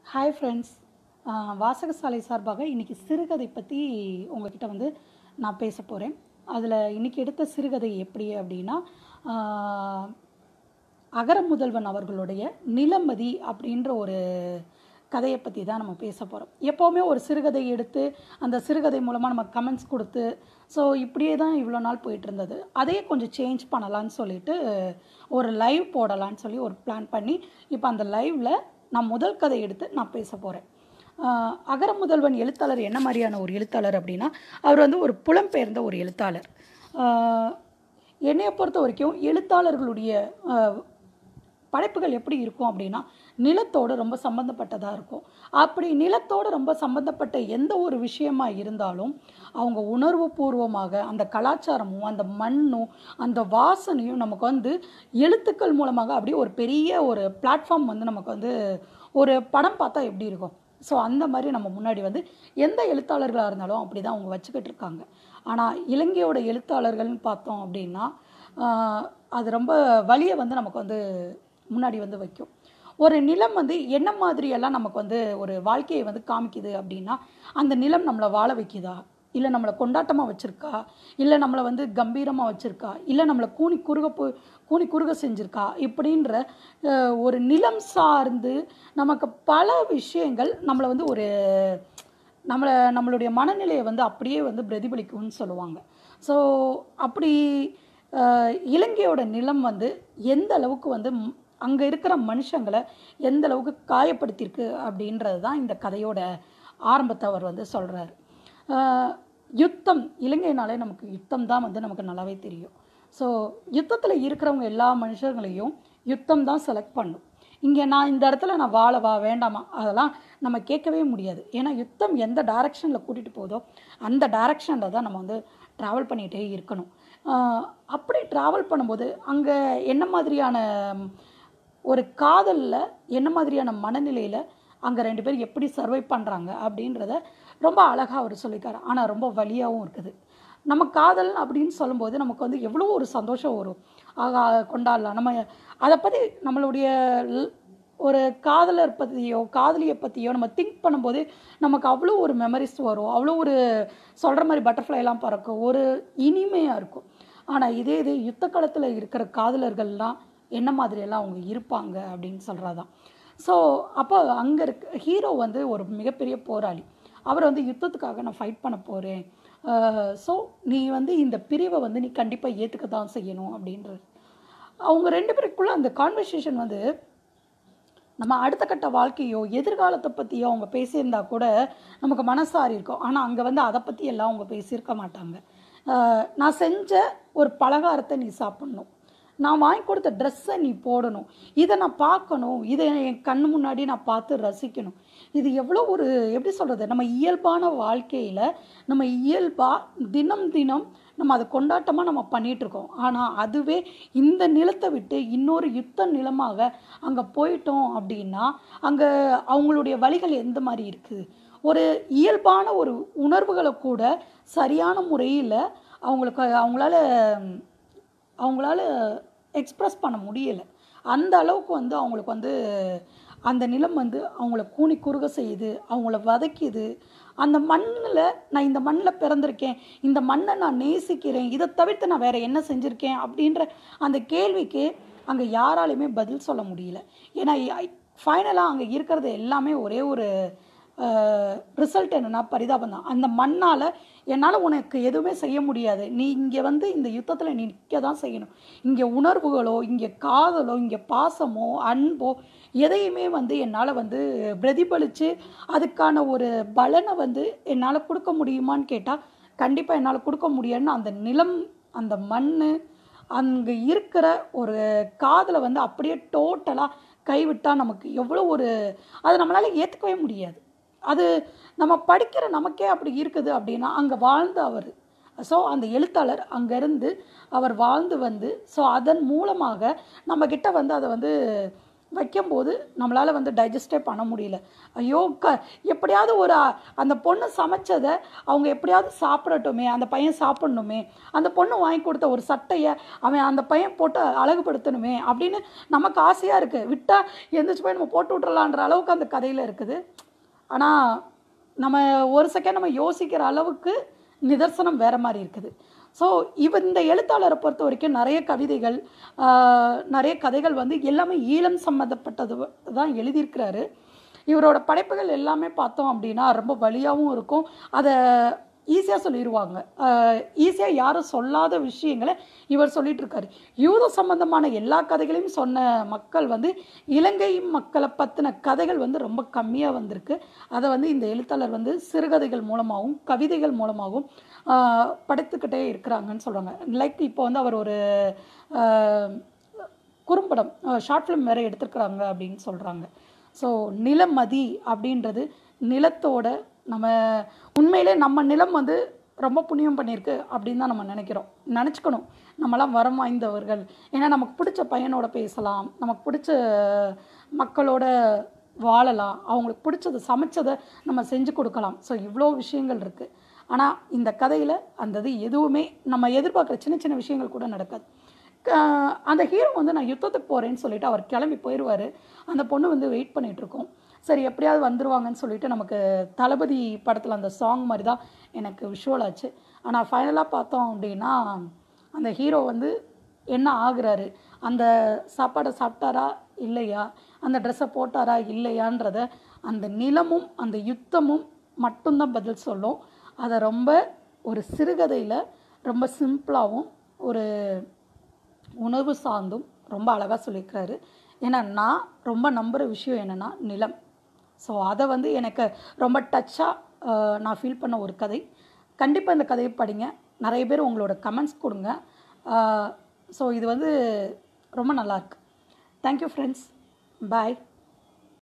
Hi friends. வாசகசாலை சார்பாக இன்றைக்கி சிறுகதை பற்றி உங்ககிட்ட நான் பேச போகிறேன். அதில் இன்றைக்கி எடுத்த சிறுகதை எப்படி அப்படின்னா, அகரமுதல்வன் அவர்களுடைய நிலமதி அப்படின்ற ஒரு கதையை பற்றி தான் நம்ம பேச போகிறோம். எப்போவுமே ஒரு சிறுகதை எடுத்து அந்த சிறுகதை மூலமாக நம்ம கமெண்ட்ஸ் கொடுத்து இப்படியே தான் இவ்வளோ நாள் போயிட்டு இருந்தது. அதையே கொஞ்சம் சேஞ்ச் பண்ணலான்னு சொல்லிட்டு ஒரு லைவ் போடலான்னு சொல்லி ஒரு பிளான் பண்ணி இப்போ அந்த லைவில் நான் முதல் கதை எடுத்து நான் பேச போகிறேன். அகரமுதல்வன் எழுத்தாளர் என்ன மாதிரியான ஒரு எழுத்தாளர் அப்படின்னா, அவர் ஒரு புலம்பெயர்ந்த ஒரு எழுத்தாளர். என்னையை பொறுத்த வரைக்கும் எழுத்தாளர்களுடைய படைப்புகள் எப்படி இருக்கும் அப்படின்னா, நிலத்தோடு ரொம்ப சம்மந்தப்பட்டதாக இருக்கும். அப்படி நிலத்தோடு ரொம்ப சம்மந்தப்பட்ட எந்த ஒரு விஷயமா இருந்தாலும் அவங்க உணர்வு பூர்வமாக அந்த கலாச்சாரமும் அந்த மண்ணும் அந்த வாசனையும் நமக்கு எழுத்துக்கள் மூலமாக அப்படியே ஒரு பெரிய ஒரு பிளாட்ஃபார்ம் நமக்கு ஒரு படம் பார்த்தா எப்படி இருக்கும். ஸோ அந்த மாதிரி நம்ம முன்னாடி எந்த எழுத்தாளர்களாக இருந்தாலும் அப்படி தான் அவங்க வச்சுக்கிட்டு இருக்காங்க. ஆனால் இலங்கையோட எழுத்தாளர்கள்னு பார்த்தோம் அப்படின்னா, அது ரொம்ப வலியை நமக்கு முன்னாடி வைக்கும். ஒரு நிலம் என்ன மாதிரியெல்லாம் நமக்கு ஒரு வாழ்க்கையை காமிக்குது அப்படின்னா, அந்த நிலம் நம்மளை வாழ வைக்குதா, இல்லை நம்மளை கொண்டாட்டமாக வச்சுருக்கா, இல்லை நம்மளை கம்பீரமாக வச்சுருக்கா, இல்லை நம்மளை கூனி குறுக செஞ்சுருக்கா, இப்படின்ற ஒரு நிலம் சார்ந்து நமக்கு பல விஷயங்கள் நம்மளை ஒரு நம்மளுடைய மனநிலையை அப்படியே பிரதிபலிக்கும்னு சொல்லுவாங்க. ஸோ அப்படி இலங்கையோட நிலம் எந்த அளவுக்கு அங்கே இருக்கிற மனுஷங்களை எந்த அளவுக்கு காயப்படுத்தியிருக்கு அப்படின்றது தான் இந்த கதையோட ஆரம்பத்தை அவர் சொல்கிறார். யுத்தம், இலங்கைனாலே நமக்கு யுத்தம் தான் நமக்கு நல்லாவே தெரியும். ஸோ யுத்தத்தில் இருக்கிறவங்க எல்லா மனுஷங்களையும் யுத்தம் தான் செலக்ட் பண்ணும். இங்கே நான் இந்த இடத்துல நான் வாழவா வேண்டாமா அதெல்லாம் நம்ம கேட்கவே முடியாது. ஏன்னா யுத்தம் எந்த டைரக்ஷனில் கூட்டிகிட்டு போதோ அந்த டைரக்ஷனில் தான் நம்ம ட்ராவல் பண்ணிகிட்டே இருக்கணும். அப்படி ட்ராவல் பண்ணும்போது அங்கே என்ன மாதிரியான ஒரு காதலில் என்ன மாதிரியான மனநிலையில் அங்கே ரெண்டு பேர் எப்படி சர்வை பண்ணுறாங்க அப்படின்றத ரொம்ப அழகாக அவர் சொல்லியிருக்காரு. ஆனால் ரொம்ப வலியாகவும் இருக்குது. நம்ம காதல் அப்படின்னு சொல்லும்போது நமக்கு எவ்வளோ ஒரு சந்தோஷம் வரும். கொண்டாடலாம். நம்ம அதை பற்றி நம்மளுடைய ஒரு காதலர் பற்றியோ காதலியை பற்றியோ நம்ம திங்க் பண்ணும்போது நமக்கு அவ்வளோ ஒரு மெமரிஸ் வரும். அவ்வளோ ஒரு சொல்கிற மாதிரி பட்டர்ஃப்ளைலாம் பறக்கும், ஒரு இனிமையாக இருக்கும். ஆனால் இதே யுத்த காலத்தில் இருக்கிற காதலர்கள்லாம் என்ன மாதிரியெல்லாம் அவங்க இருப்பாங்க அப்படின்னு சொல்கிறதான். ஸோ அப்போ அங்கே ஹீரோ ஒரு மிகப்பெரிய போராளி. அவர் யுத்தத்துக்காக நான் ஃபைட் பண்ண போகிறேன், ஸோ நீ இந்த பிரிவை நீ கண்டிப்பாக ஏற்றுக்க தான் செய்யணும் அப்படின்றது. அவங்க ரெண்டு பேருக்குள்ளே அந்த கான்வர்சேஷன் நம்ம அடுத்த கட்ட வாழ்க்கையோ எதிர்காலத்தை பற்றியோ அவங்க பேசியிருந்தா கூட நமக்கு மனசாரி இருக்கும். ஆனால் அங்கே அதை பற்றி எல்லாம் அவங்க பேசியிருக்க மாட்டாங்க. நான் செஞ்ச ஒரு பலகாரத்தை நீ சாப்பிட்ணும், நான் வாங்கி கொடுத்த ட்ரெஸ்ஸை நீ போடணும், இதை நான் பார்க்கணும், இதை என் கண்ணு முன்னாடி நான் பார்த்து ரசிக்கணும். இது எவ்வளோ ஒரு எப்படி சொல்கிறது, நம்ம இயல்பான வாழ்க்கையில் நம்ம இயல்பாக தினம் நம்ம அதை கொண்டாட்டமாக நம்ம பண்ணிகிட்ருக்கோம். ஆனால் அதுவே இந்த நிலத்தை விட்டு இன்னொரு யுத்த நிலமாக அங்கே போயிட்டோம் அப்படின்னா அங்கே அவங்களுடைய வழிகள் எந்த மாதிரி இருக்குது. ஒரு இயல்பான ஒரு உணர்வுகளை கூட சரியான முறையில் அவங்களால எக்ஸ்ப்ரெஸ் பண்ண முடியலை. அந்த அளவுக்கு அவங்களுக்கு அந்த நிலம் அவங்கள கூனி குறுக செய்யுது, அவங்கள வதைக்குது. அந்த மண்ணில் நான் இந்த மண்ணில் பிறந்திருக்கேன், இந்த மண்ணை நான் நேசிக்கிறேன், இதை தவிர்த்து நான் வேறு என்ன செஞ்சுருக்கேன் அப்படின்ற அந்த கேள்விக்கு அங்கே யாராலையுமே பதில் சொல்ல முடியல. ஏன்னா ஃபைனலாக அங்கே இருக்கிறது எல்லாமே ஒரே ஒரு ரிசல்ட் என்னென்னா பரிதாபம் தான். அந்த மண்ணால் என்னால் உனக்கு எதுவுமே செய்ய முடியாது, நீ இங்கே இந்த யுத்தத்தில் நீ நிற்க தான் செய்யணும். இங்கே உணர்வுகளோ இங்கே காதலோ இங்கே பாசமோ அன்போ எதையுமே என்னால் பிரதிபலித்து அதுக்கான ஒரு பலனை என்னால் கொடுக்க முடியுமான்னு கேட்டால் கண்டிப்பாக என்னால் கொடுக்க முடியாதுன்னு அந்த நிலம் அந்த மண் அங்கே இருக்கிற ஒரு காதலை அப்படியே டோட்டலாக கைவிட்டால் நமக்கு எவ்வளோ ஒரு அதை நம்மளால் ஏற்றுக்கவே முடியாது. அது நம்ம படிக்கிற நமக்கே அப்படி இருக்குது அப்படின்னா அங்கே வாழ்ந்து அவர் ஸோ அந்த எழுத்தாளர் அங்கேருந்து அவர் வாழ்ந்து ஸோ அதன் மூலமாக நம்மக்கிட்ட அதை வைக்கும்போது நம்மளால் வந்து டைஜஸ்டே பண்ண முடியல. ஐயோ எப்படியாவது ஒரு அந்த பொண்ணு சமைச்சதை அவங்க எப்படியாவது சாப்பிடட்டுமே, அந்த பையன் சாப்பிட்ணுமே, அந்த பொண்ணு வாங்கி கொடுத்த ஒரு சட்டையை அவன் அந்த பையன் போட்டு அழகுபடுத்தணுமே அப்படின்னு நமக்கு ஆசையாக இருக்குது. விட்டால் எந்திரிச்சு போய் நம்ம போட்டு விட்றலான்ற அளவுக்கு அந்த கதையில் இருக்குது. ஆனால் நம்ம ஒரு செகண்ட் நம்ம யோசிக்கிற அளவுக்கு நிதர்சனம் வேறு மாதிரி இருக்குது. ஸோ இந்த எழுத்தாளரை பொறுத்த வரைக்கும் நிறைய கவிதைகள், நிறைய கதைகள் வந்து எல்லாமே ஈழம் சம்மந்தப்பட்டது தான் எழுதியிருக்கிறாரு. இவரோட படைப்புகள் எல்லாமே பார்த்தோம் அப்படின்னா ரொம்ப வலியாகவும் இருக்கும். அதை ஈஸியாக சொல்லிடுவாங்க. ஈஸியாக யாரும் சொல்லாத விஷயங்களை இவர் சொல்லிகிட்ருக்காரு. யூத சம்பந்தமான எல்லா கதைகளையும் சொன்ன மக்கள் வந்து இலங்கை மக்களை பற்றின கதைகள் வந்து ரொம்ப கம்மியாக வந்திருக்கு. அதை வந்து இந்த எழுத்தாளர் வந்து சிறுகதைகள் மூலமாகவும் கவிதைகள் மூலமாகவும் படைத்துக்கிட்டே இருக்கிறாங்கன்னு சொல்கிறாங்க. லைக் இப்போ வந்து அவர் ஒரு குறும்படம் ஷார்ட் ஃபிலிம் வேறு எடுத்துருக்குறாங்க அப்படின்னு சொல்கிறாங்க. ஸோ நிலமதி அப்படின்றது நிலத்தோட நம்ம உண்மையிலே நம்ம நிலம் வந்து ரொம்ப புண்ணியம் பண்ணியிருக்கு அப்படின்னு தான் நம்ம நினச்சிக்கணும். நம்மளாம் வரம் வாய்ந்தவர்கள். ஏன்னா நமக்கு பிடிச்ச பையனோட பேசலாம், நமக்கு பிடிச்ச மக்களோட வாழலாம், அவங்களுக்கு பிடிச்சதை சமைச்சதை நம்ம செஞ்சு கொடுக்கலாம். ஸோ இவ்வளோ விஷயங்கள் இருக்குது. ஆனால் இந்த கதையில் அந்த இது எதுவுமே நம்ம எதிர்பார்க்குற சின்ன சின்ன விஷயங்கள் கூட நடக்காது. அந்த ஹீரோ வந்து நான் யுத்தத்துக்கு போகிறேன்னு சொல்லிட்டு அவர் கிளம்பி போயிடுவார். அந்த பொண்ணு வந்து வெயிட் பண்ணிகிட்ருக்கோம். சரி எப்படியாவது வந்துடுவாங்கன்னு சொல்லிட்டு நமக்கு தளபதி படத்தில் அந்த சாங் மாதிரி தான் எனக்கு விஷுவல் ஆச்சு. ஆனால் ஃபைனலாக பார்த்தோம் அப்படின்னா அந்த ஹீரோ வந்து என்ன ஆகுறாரு, அந்த சாப்பாடை சாப்பிட்டாரா இல்லையா, அந்த ட்ரெஸ்ஸை போட்டாரா இல்லையான்றத அந்த நிலமும் அந்த யுத்தமும் மட்டும்தான் பதில் சொல்லும். அதை ரொம்ப ஒரு சிறுகதையில் ரொம்ப சிம்பிளாகவும் ஒரு உணர்வு சார்ந்தும் ரொம்ப அழகாக சொல்லியிருக்கிறாரு. ஏன்னா நான் ரொம்ப நம்புகிற விஷயம் என்னென்னா நிலம். ஸோ அதை வந்து எனக்கு ரொம்ப டச்சாக நான் ஃபீல் பண்ண ஒரு கதை. கண்டிப்பாக இந்த கதையை படிங்க. நிறைய பேர் உங்களோட கமெண்ட்ஸ் கொடுங்க. ஸோ இது வந்து ரொம்ப நல்லாயிருக்கு. Thank you friends. பாய்.